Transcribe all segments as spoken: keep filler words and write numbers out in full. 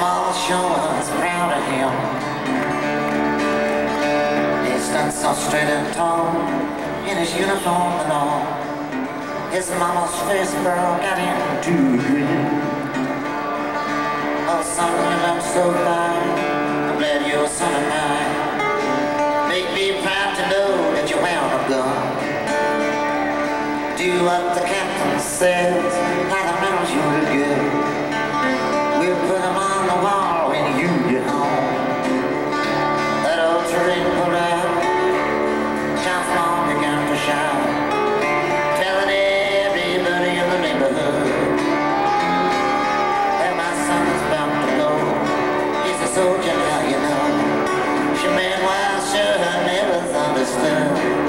mama sure was proud of him. He stood so straight and tall in his uniform and all. His mama's face broke out into a grin. Oh, son, you look so fine. I'm glad you're a son of mine. Make me proud to know that you wound a gun. Do what the captain says, like the medals you will get. We'll put them on the wall when you get home. That old train pulled out. John's mom began to shout, telling everybody in the neighborhood that my son is about to go. He's a soldier now, you know. She meanwhile sure never understood.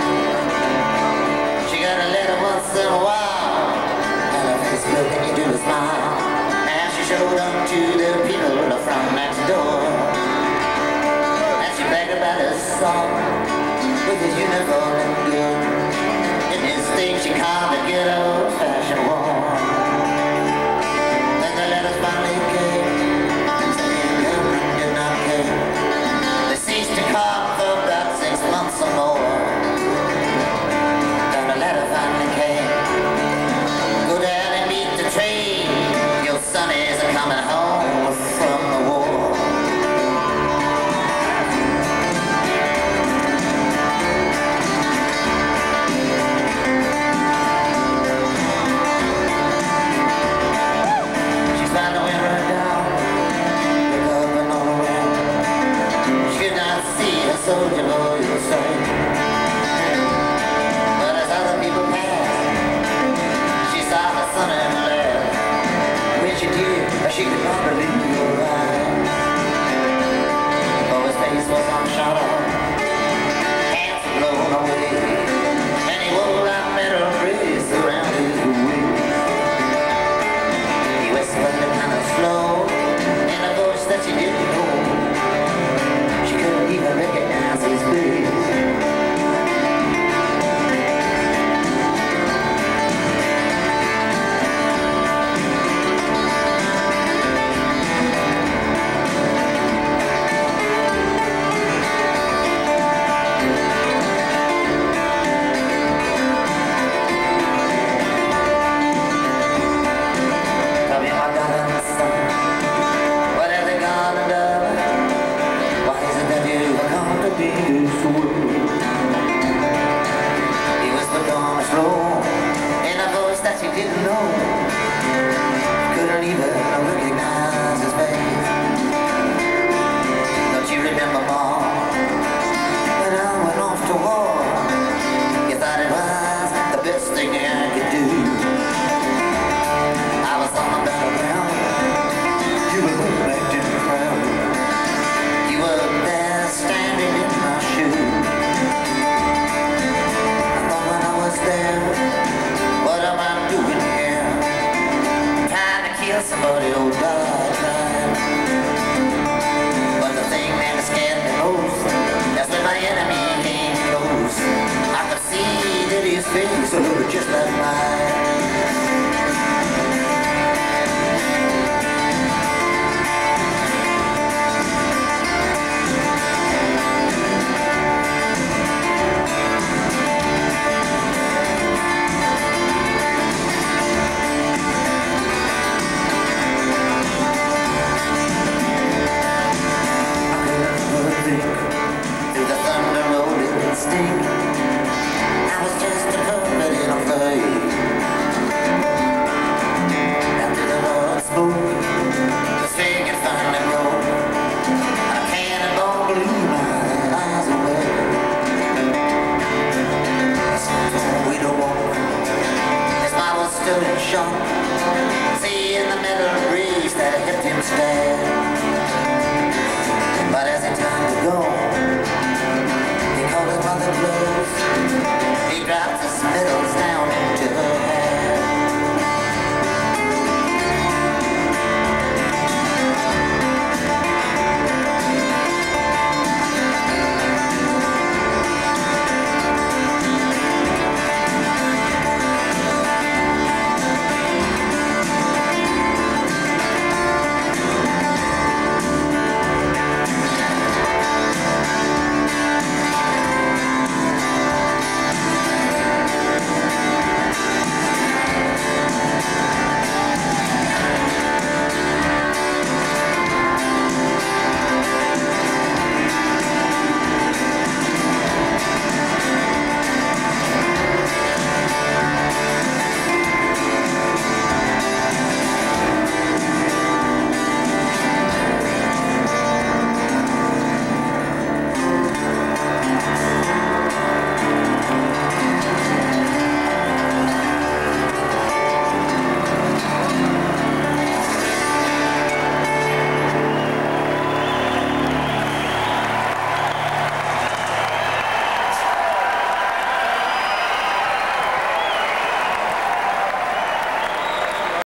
She got a letter once in a while, and her face look and you do a smile. And she showed up to the people from next door, and she bragged about her son with his uniform and gun. In this thing she called a good old-fashioned war. Then the letters finally came, saying the government did not care. They ceased to call for about six months or more. Then the letter finally came, go down and meet the train. Your son is coming home from the war. Soldier